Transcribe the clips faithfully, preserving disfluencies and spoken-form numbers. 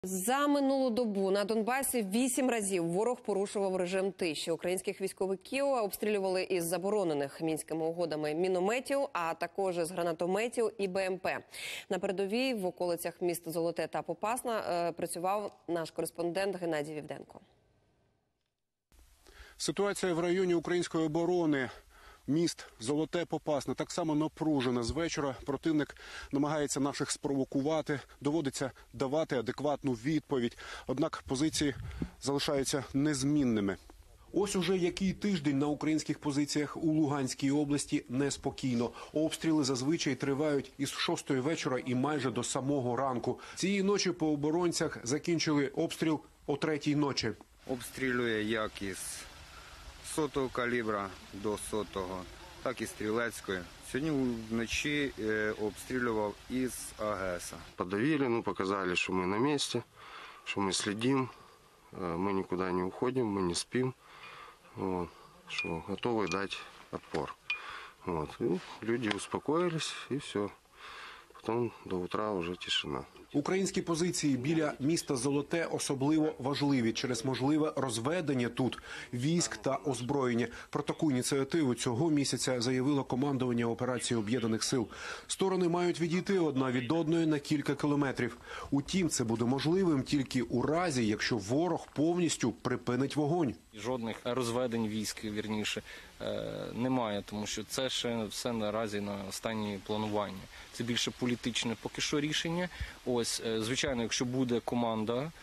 За минулу добу на Донбасі вісім разів ворог порушував режим тиші. Українських військовиків обстрілювали із заборонених мінськими угодами мінометів, а також з гранатометів і Б М П. На передовій в околицях міст Золоте та Попасна працював наш кореспондент Геннадій Вівденко. Ситуація в районі української оборони. Міст Золоте, Попасна так само напружена. З вечора противник намагається наших спровокувати, доводиться давати адекватну відповідь. Однак позиції залишаються незмінними. Ось уже який тиждень на українських позиціях у Луганській області неспокійно. Обстріли зазвичай тривають із шостої вечора і майже до самого ранку. Цієї ночі по оборонцях закінчили обстріл о третій ночі. Обстрілює як із сотого калібра до сотого, так і стрілецької. Сьогодні вночі обстрілював із А Г С. Подавили, ну, показали, що ми на місці, що ми слідимо, ми нікуди не уходимо, ми не спимо, вот, що готові дати відпор. Вот. І люди успокоїлись і все. Потім до утра вже тишина. Українські позиції біля міста Золоте особливо важливі через можливе розведення тут військ та озброєння. Про таку ініціативу цього місяця заявило командування операції Об'єднаних сил. Сторони мають відійти одна від одної на кілька кілометрів. Утім, це буде можливим тільки у разі, якщо ворог повністю припинить вогонь. Жодних розведень військ, вірніше, немає, тому що це ще все наразі на стані планування. Це більше політичне поки що рішення. Ось, звичайно, якщо буде команда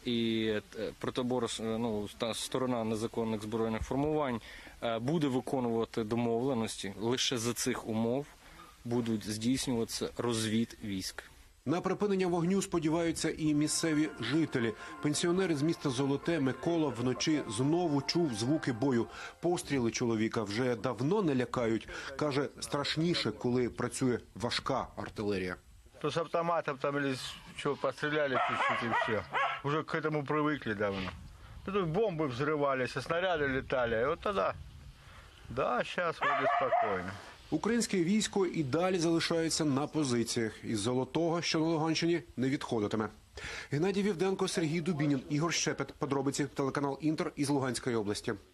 і протибор, ну, та сторона незаконних збройних формувань буде виконувати домовленості, лише за цих умов будуть здійснюватися розвід військ. На припинення вогню сподіваються і місцеві жителі. Пенсіонер з міста Золоте Микола вночі знову чув звуки бою. Постріли чоловіка вже давно не лякають. Каже, страшніше, коли працює важка артилерія. То с автоматом там или что, постреляли чуть-чуть и все. Уже к этому привыкли давно. Тут бомбы взрывались, а снаряды летали. И вот тогда, да, сейчас вроде спокойно. Українське військо і далі залишається на позиціях. Із Золотого, що на Луганщині, не відходитиме. Геннадій Вівденко, Сергій Дубінін, Ігор Щепет. Подробиці. Телеканал Інтер із Луганської області.